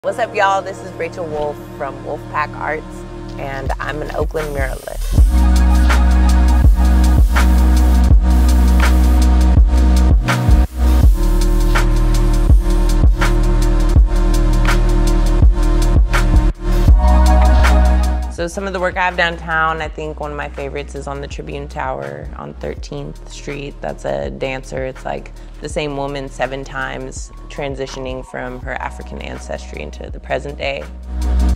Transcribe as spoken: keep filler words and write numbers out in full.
What's up, y'all? This is Rachel Wolfe from Wolfepack Arts, and I'm an Oakland muralist. So some of the work I have downtown, I think one of my favorites is on the Tribune Tower on thirteenth street. That's a dancer. It's like the same woman seven times transitioning from her African ancestry into the present day.